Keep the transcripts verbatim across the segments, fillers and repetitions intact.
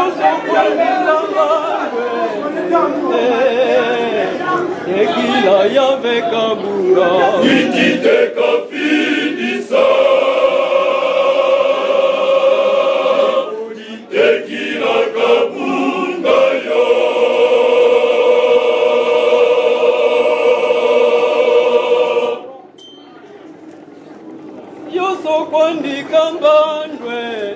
Tekila yave kabura Itite kafidisa Tekila kabunga yo Yoso kwandika mbandwe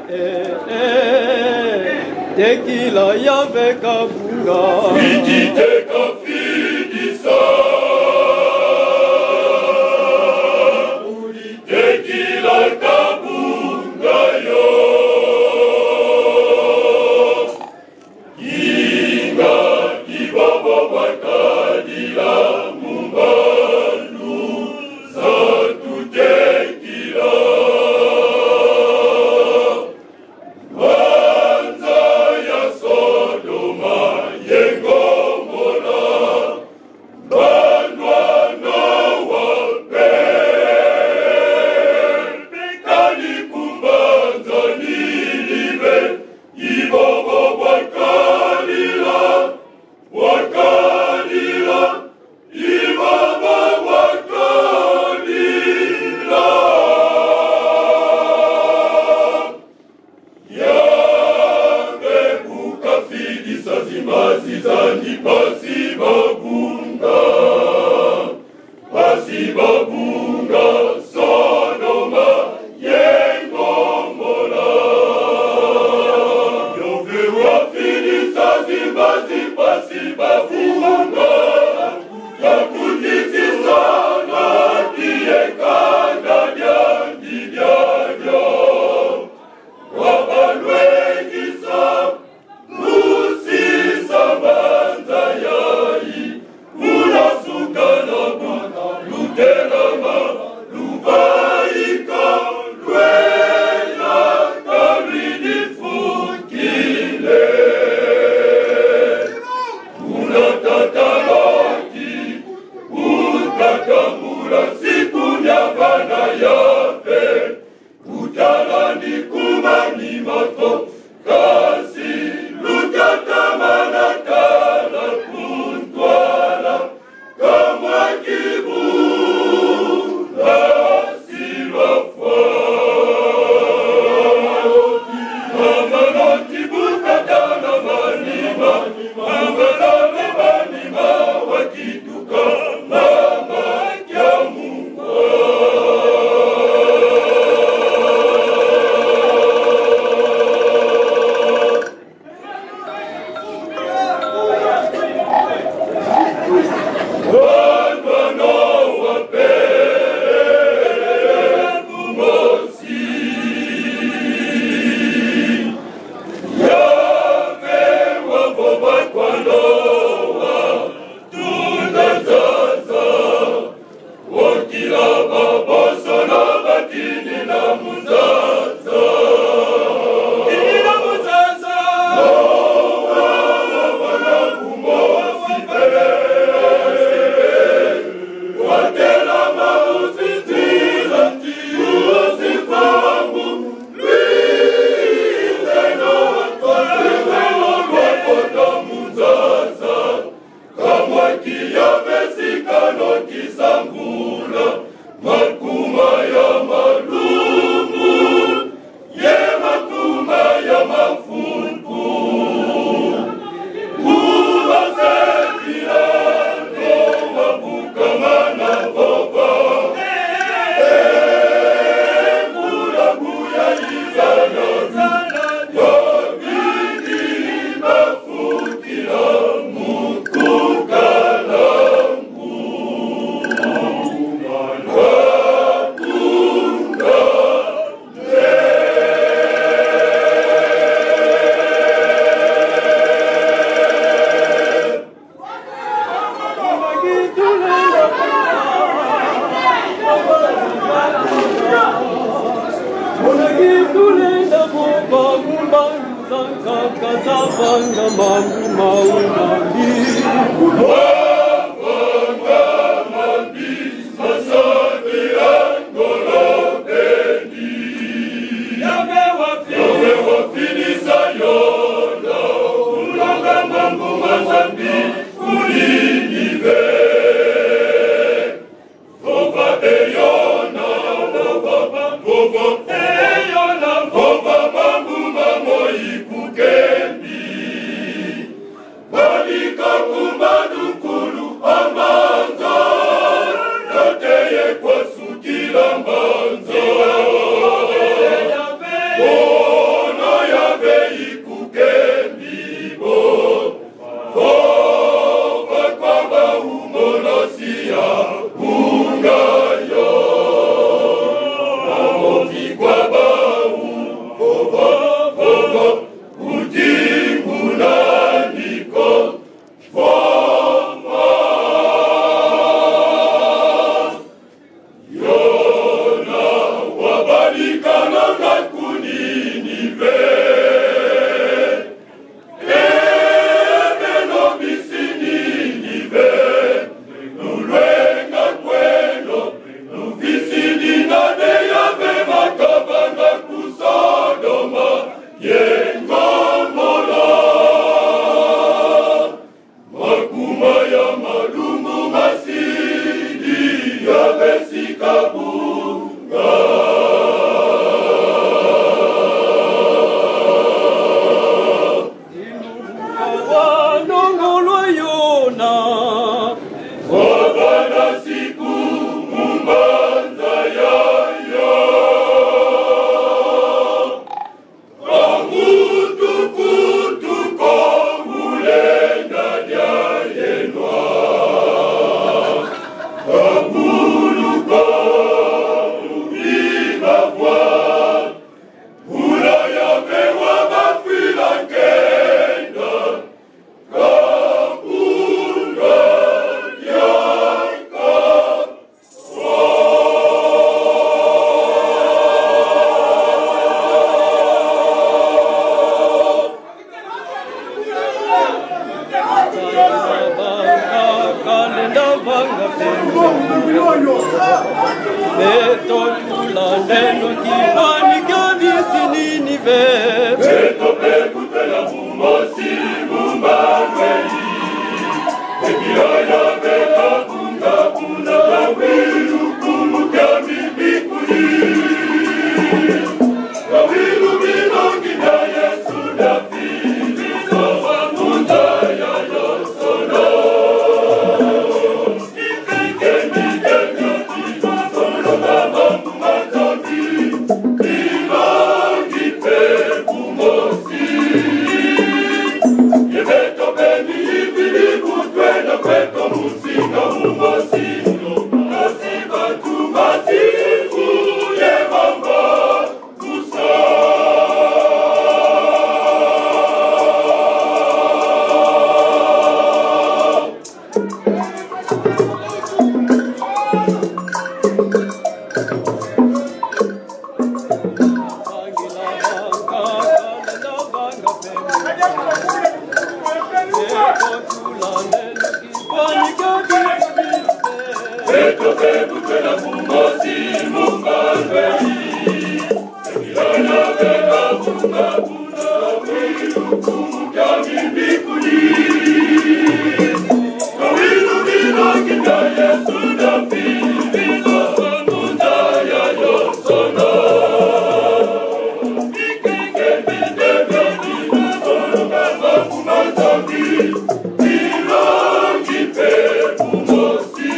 Tekila yave kabura Itite kafidisa Tekila kabunga yo Inga kibaba wakadila mumbandu Satu tekila Manza ya Sodoma Yengomora Bandwa no wape Pekali kumbanza nilive Ibobo wakalila Wakalila Ibobo wakalila Yave ukafidisa zimazi zani pasi babunga Pasi babunga Sodoma Yengomora Yove wafidisa zimazi pasi babunga Yakutisi sana Tiye kanda dyandi dyanyo Wabalwekisa Musisa banza yai Munasukana bana Luterama Luvaika Lwela Karidi fukile Unatatalaki Utakamura siku nyabana yafe Utalani kumani mato Kasi lutatamana kala kuntwala Kama kibu Nasilafwa Mamaloti bukatana manima Mamaloti manima wakituka Mama kya Mungu Kazabanga mangu maunandi Wavanga mambi Masabi angolopeni Yawe wafini Yawe wafini sayona yengomola makuma ya malungu masidi ya besikabunga wanongolwa yona wabana siku mumbanza yayo kamutukutuko ulenga nyayenwa kabuluko mubibavwa ulaya mewa bafila kenda kabunga yaka kalenda vanga beto tula neno kifani kabisi nini ve beto pekute la bumosi bumbangweli ekiraya beka bunga buna kawilu kumuka mibikuli kawilu minongi na yesu dafili sofa munda ya yosono beto pekute la bumosi bumbangweli ekiraya beka bunga buna kawilu kumuka mibikuli kawilu minongi na yesu dafili sofa munda ya yosono ikike midebeni sono kama kumazambi minongi pe bumosi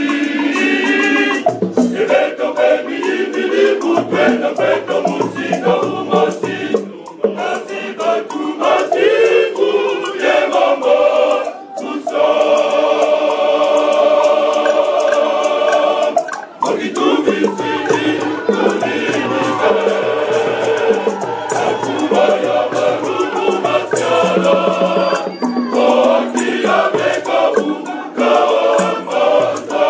ebeto bemi ibili kutwena peto musika umosi asiba kumasi kuye mama kusa makitumisini kulinika akuba ya marumu masyala kokia beka buka amaza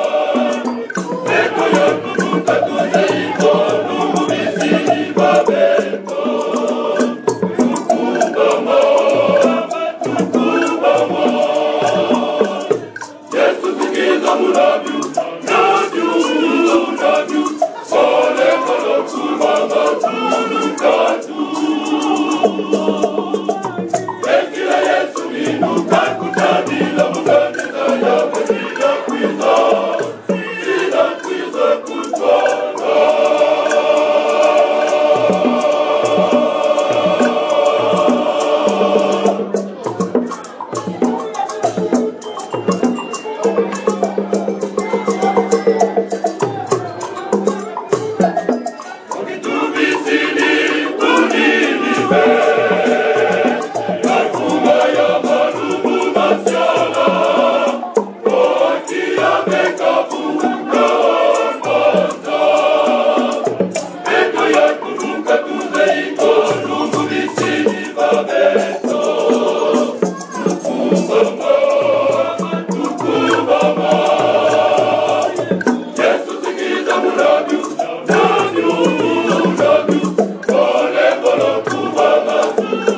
beko ya kubuka tuzeiko numisini babeto tukubama tukubama Yesu sikiza mulabyu nabyu nabyu ole kolo kubama tulukatu Ekila Yesu minuka kutadila mukandida ya besida kwiza sida kwiza kutwala Ukitumisini kuninibe Akuma ya marumu masyala Kokia beka bunga amaza Beko ya kuruka tuzeiko lungu bisini babeto Tukubama, tukubama Yesu sikiza mulabyu nabyu nabyu ole kolo kubama